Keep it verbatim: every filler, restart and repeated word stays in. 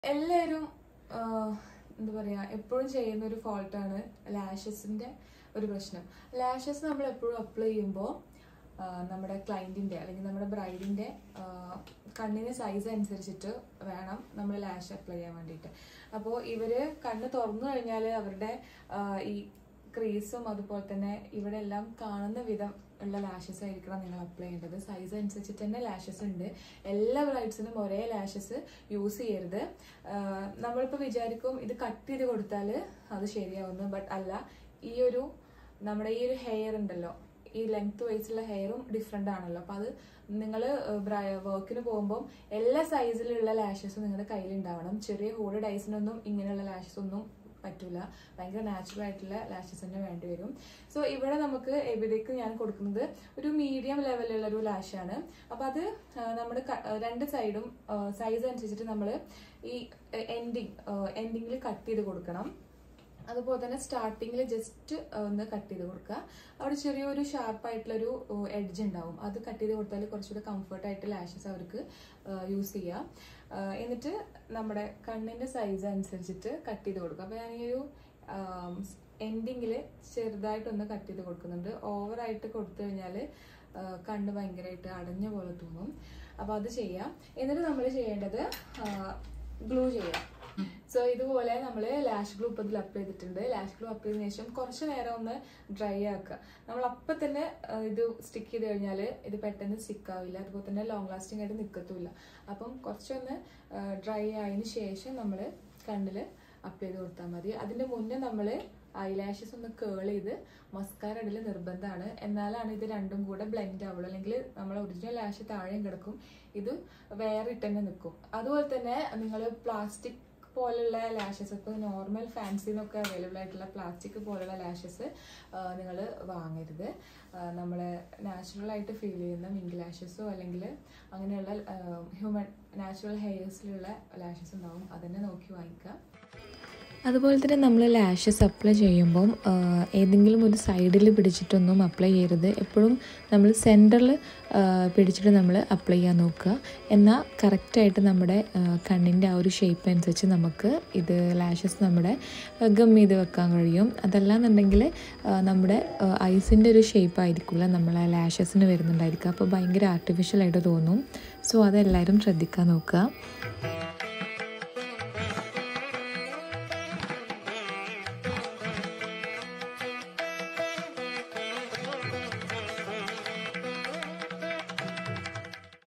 എല്ലാവരും എന്താ പറയുക എപ്പോഴും ചെയ്യുന്ന ഒരു ഫോൾട്ടാണ് ലാഷസിൻ്റെ ഒരു പ്രശ്നം. ലാഷസ് നമ്മൾ എപ്പോഴും അപ്ലൈ ചെയ്യുമ്പോൾ നമ്മുടെ ക്ലയൻറ്റിൻ്റെ അല്ലെങ്കിൽ നമ്മുടെ ബ്രൈഡിൻ്റെ കണ്ണിന് സൈസ് അനുസരിച്ചിട്ട് വേണം നമ്മൾ ലാഷ് അപ്ലൈ ചെയ്യാൻ വേണ്ടിയിട്ട്. അപ്പോൾ ഇവർ കണ്ണ് തുറന്നു കഴിഞ്ഞാൽ അവരുടെ ഈ ക്രീസും അതുപോലെ തന്നെ ഇവിടെ എല്ലാം കാണുന്ന വിധം ഉള്ള ലാഷസ് ആയിരിക്കണം നിങ്ങൾ അപ്ലൈ ചെയ്യേണ്ടത്. സൈസ് അനുസരിച്ചിട്ട് തന്നെ ലാഷസ് ഉണ്ട്. എല്ലാ ബ്രൈഡ്സിനും ഒരേ ലാഷസ് യൂസ് ചെയ്യരുത്. നമ്മളിപ്പോൾ വിചാരിക്കും ഇത് കട്ട് ചെയ്ത് കൊടുത്താൽ അത് ശരിയാവുന്നു, ബട്ട് അല്ല. ഈ ഒരു നമ്മുടെ ഈ ഒരു ഹെയർ ഉണ്ടല്ലോ, ഈ ലെങ്ത് വൈസുള്ള ഹെയറും ഡിഫറെൻ്റ് ആണല്ലോ. അപ്പോൾ അത് നിങ്ങൾ വർക്കിന് പോകുമ്പോൾ എല്ലാ സൈസിലുള്ള ലാഷസും നിങ്ങളുടെ കയ്യിലുണ്ടാവണം. ചെറിയ ഹൂഡ് ഡൈസിനൊന്നും ഇങ്ങനെയുള്ള ലാഷസ് ഒന്നും പറ്റൂല. ഭയങ്കര നാച്ചുറൽ ആയിട്ടുള്ള ലാഷസ് തന്നെ വേണ്ടി വരും. സോ ഇവിടെ നമുക്ക് എവിടേക്ക് ഞാൻ കൊടുക്കുന്നത് ഒരു മീഡിയം ലെവലുള്ള ഒരു ലാഷാണ്. അപ്പം അത് നമ്മൾ രണ്ട് സൈഡും സൈസ് അനുസരിച്ചിട്ട് നമ്മൾ ഈ എൻഡിങ് എൻഡിങ്ങിൽ കട്ട് ചെയ്ത് കൊടുക്കണം. അതുപോലെ തന്നെ സ്റ്റാർട്ടിങ്ങിൽ ജസ്റ്റ് ഒന്ന് കട്ട് ചെയ്ത് കൊടുക്കുക. അവിടെ ചെറിയൊരു ഷാർപ്പായിട്ടുള്ളൊരു എഡ്ജ് ഉണ്ടാവും. അത് കട്ട് ചെയ്ത് കൊടുത്താൽ കുറച്ചുകൂടെ കംഫർട്ടായിട്ട് ലാഷസ് അവർക്ക് യൂസ് ചെയ്യാം. എന്നിട്ട് നമ്മുടെ കണ്ണിൻ്റെ സൈസ് അനുസരിച്ചിട്ട് കട്ട് ചെയ്ത് കൊടുക്കുക. അപ്പോൾ ഞാൻ ഈ ഒരു എൻഡിങ്ങിൽ ചെറുതായിട്ടൊന്ന് കട്ട് ചെയ്ത് കൊടുക്കുന്നുണ്ട്. ഓവറായിട്ട് കൊടുത്തു കഴിഞ്ഞാൽ കണ്ണ് ഭയങ്കരമായിട്ട് അടഞ്ഞ പോലെ തോന്നും. അപ്പോൾ അത് ചെയ്യാം. എന്നിട്ട് നമ്മൾ ചെയ്യേണ്ടത് ഗ്ലൂ ചെയ്യാം. സോ ഇതുപോലെ നമ്മൾ ലാഷ് ഗ്ലൂ ഇപ്പം ഇതിൽ അപ്ലൈ ചെയ്തിട്ടുണ്ട്. ലാഷ് ഗ്ലൂ അപ്ലൈ ചെയ്തതിനു ശേഷം കുറച്ച് നേരം ഒന്ന് ഡ്രൈ ആക്കുക. നമ്മൾ അപ്പം തന്നെ ഇത് സ്റ്റിക്ക് ചെയ്ത് കഴിഞ്ഞാൽ ഇത് പെട്ടെന്ന് സ്റ്റിക്ക് ആവില്ല. അതുപോലെ തന്നെ ലോങ് ലാസ്റ്റിംഗ് ആയിട്ട് നിൽക്കത്തുമില്ല. അപ്പം കുറച്ചൊന്ന് ഡ്രൈ ആയതിനു ശേഷം നമ്മൾ കണ്ണിൽ അപ്ലൈ ചെയ്ത് കൊടുത്താൽ മതി. അതിൻ്റെ മുന്നേ നമ്മൾ ഐ ലാഷസ് ഒന്ന് കേൾ ചെയ്ത് മസ്കാര ഇടൽ നിർബന്ധമാണ്. എന്നാലാണ് ഇത് രണ്ടും കൂടെ ബ്ലെൻഡ് ആവുള്ളൂ. അല്ലെങ്കിൽ നമ്മൾ ഒറിജിനൽ ലാഷ് താഴെയും കിടക്കും, ഇത് വേറെ ഇട്ട് തന്നെ നിൽക്കും. അതുപോലെ തന്നെ നിങ്ങൾ പ്ലാസ്റ്റിക് പോലുള്ള ലാഷസ്, ഇപ്പോൾ നോർമൽ ഫാൻസിന്നൊക്കെ അവൈലബിൾ ആയിട്ടുള്ള പ്ലാസ്റ്റിക് പോലുള്ള ലാഷസ് നിങ്ങൾ വാങ്ങരുത്. നമ്മൾ നാച്ചുറലായിട്ട് ഫീൽ ചെയ്യുന്ന മിങ്ക് ലാഷസോ അല്ലെങ്കിൽ അങ്ങനെയുള്ള ഹ്യൂമൻ നാച്ചുറൽ ഹെയർസിലുള്ള ലാഷസ് ഉണ്ടാവും, അതന്നെ നോക്കി വാങ്ങിക്കുക. അതുപോലെ തന്നെ നമ്മൾ ലാഷസ് അപ്ലൈ ചെയ്യുമ്പം ഏതെങ്കിലും ഒരു സൈഡിൽ പിടിച്ചിട്ടൊന്നും അപ്ലൈ ചെയ്യരുത്. എപ്പോഴും നമ്മൾ സെൻറ്ററിൽ പിടിച്ചിട്ട് നമ്മൾ അപ്ലൈ ചെയ്യാൻ നോക്കുക. എന്നാൽ കറക്റ്റായിട്ട് നമ്മുടെ കണ്ണിൻ്റെ ആ ഒരു ഷേപ്പ് അനുസരിച്ച് നമുക്ക് ഇത് ലാഷസ് നമ്മുടെ ഗം ചെയ്ത് വെക്കാൻ കഴിയും. അതല്ലാന്നുണ്ടെങ്കിൽ നമ്മുടെ ഐസിൻ്റെ ഒരു ഷേപ്പ് ആയിരിക്കില്ല നമ്മൾ ആ ലാഷസിന് വരുന്നുണ്ടായിരിക്കുക. അപ്പോൾ ഭയങ്കര ആർട്ടിഫിഷ്യലായിട്ട് തോന്നും. സോ അതെല്ലാവരും ശ്രദ്ധിക്കാൻ നോക്കുക.